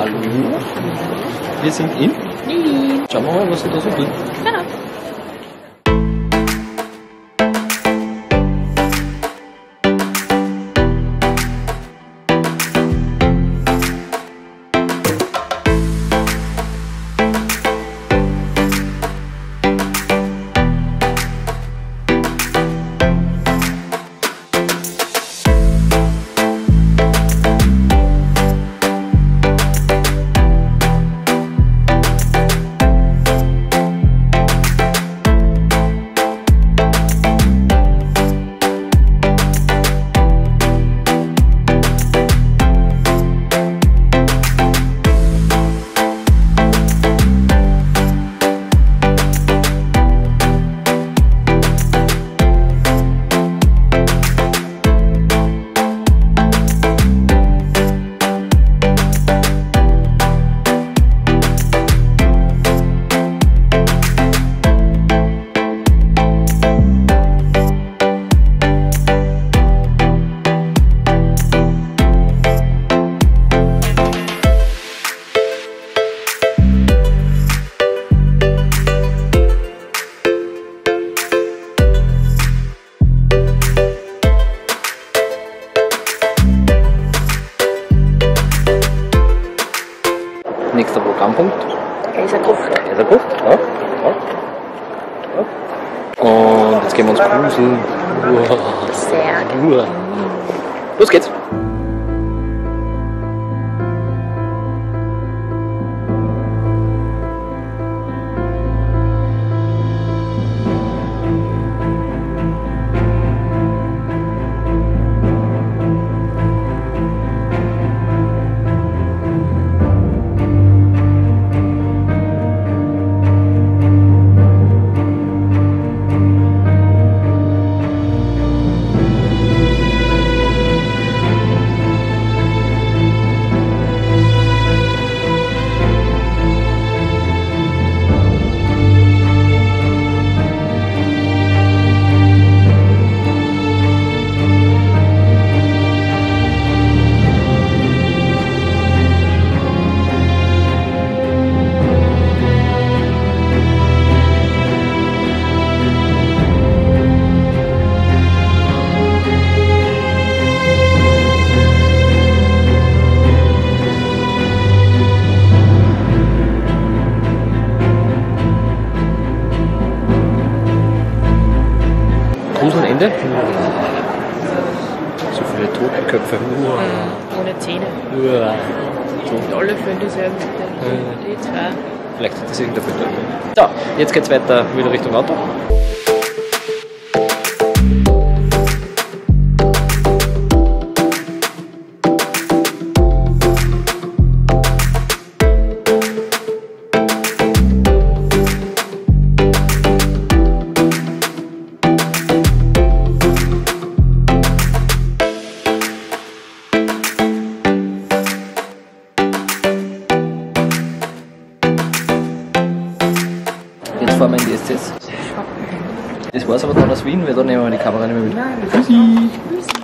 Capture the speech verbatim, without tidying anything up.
Hallo. Wir sind in Wien. Schauen wir mal, was sie da so tun. Genau. Nächster Programmpunkt. Kaisergruft. Kaisergruft, ja. Ja. Ja. Und jetzt gehen wir uns gruseln. Uah. Sehr Uah. Los geht's! Gruselende. So viele Totenköpfe. Uah. Mhm. Ohne Zähne. Uah. Und alle fühlen dieselben. Mhm. Die zwei. Vielleicht hat das irgendein Bild. So, jetzt geht's weiter wieder Richtung Auto. Jetzt fahren wir in die S C S. Das war's aber dann aus Wien, weil da nehmen wir die Kamera nicht mehr mit. Nein,